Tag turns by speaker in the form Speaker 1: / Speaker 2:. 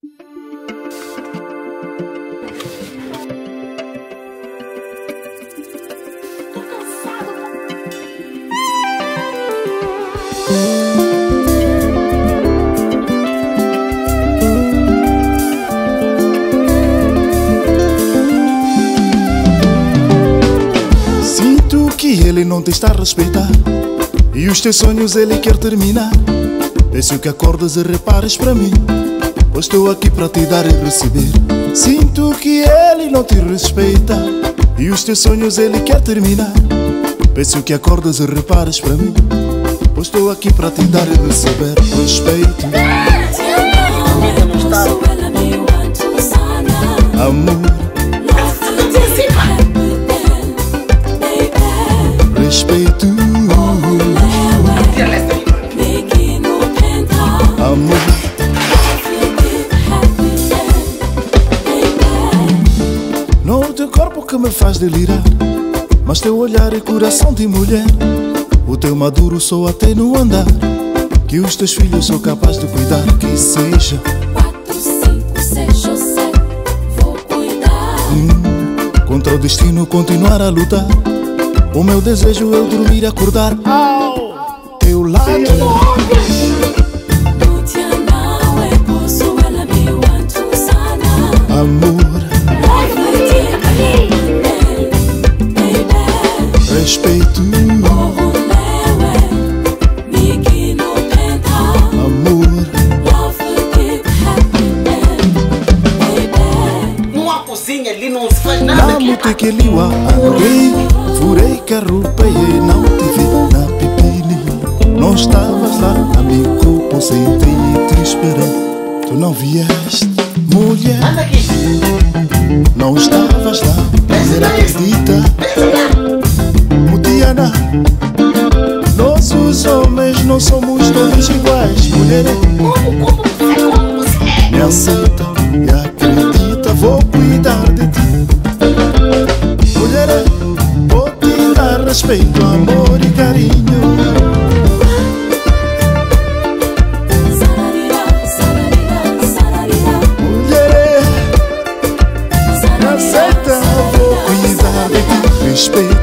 Speaker 1: Sinto que ele não te está a respeitar e os teus sonhos ele quer terminar. Peço que acordes e repares para mim, pois estou aqui para te dar e receber. Sinto que ele não te respeita e os teus sonhos ele quer terminar. Peço que acordes e repares para mim, pois estou aqui para te dar e receber respeito. Amor, respeito. Amor, não é o teu corpo que me faz delirar, mas teu olhar e coração de mulher. O teu maduro sou até no andar, que os teus filhos sou capaz de cuidar. Que seja
Speaker 2: 4, 5, 6 ou 7, vou cuidar.
Speaker 1: Contra o destino continuar a lutar. O meu desejo é eu dormir e acordar ao teu lado. Amor, respeito. Amor,
Speaker 3: numa cozinha ali não se faz nada.
Speaker 1: não te que liwa andei, furei carro, peiei, não te vi na pipini. Não estavas lá, amigo, sentei e te esperei. Tu não vieste, mulher.
Speaker 3: Anda aqui.
Speaker 1: Não estavas lá, mas era acredita. Mutiana, nossos homens não somos todos iguais. Mulher,
Speaker 3: Como você é?
Speaker 1: me aceita e acredita, vou cuidar de ti. Mulher, vou te dar respeito, amor e carinho. Mulher, me aceita, vou cuidar de ti. Respeito.